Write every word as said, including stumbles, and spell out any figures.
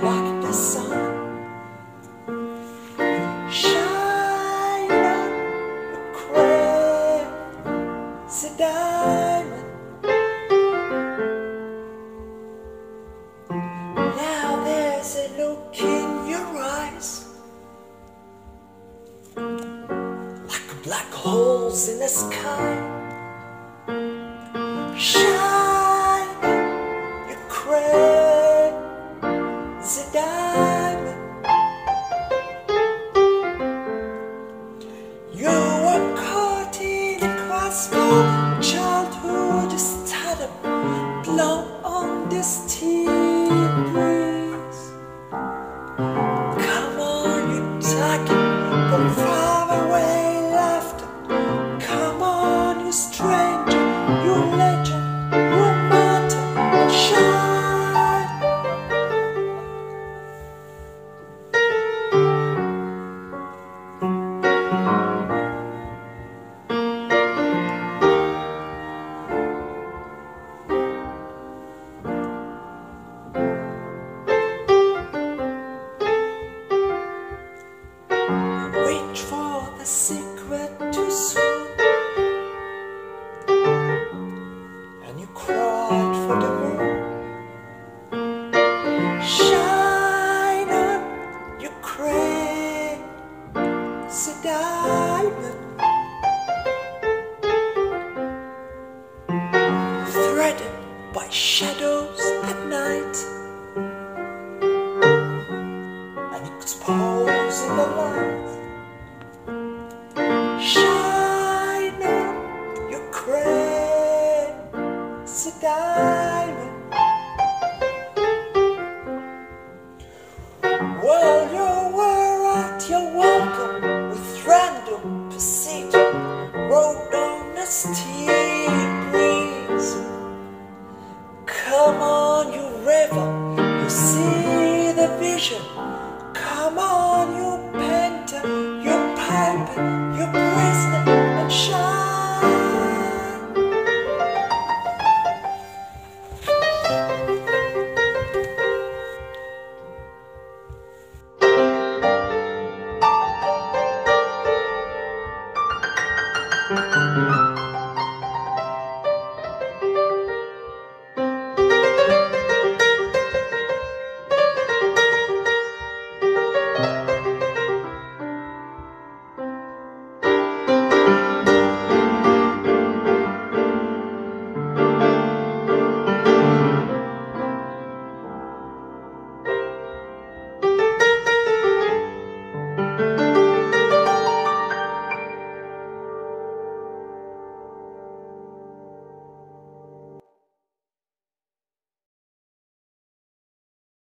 like the sun. Shine on the crazy diamond. Now there's a look in your eyes, like black holes in the sky. Shine on your crazy diamond. You were caught in a crossfire. Childhood is tied up, blown on this tea breeze. Come on, you talking from far away laughter. Come on, you stranger, you legend, you matter, shine. Reach for the secret too soon, and you cried for the moon. Shine on your crazy diamond. Threaded by shadows at night, and exposed in the light. Shine on your crazy diamond. Well, you were at your welcome with random pursuit, rode on a steep breeze. Come on, you river, you see the vision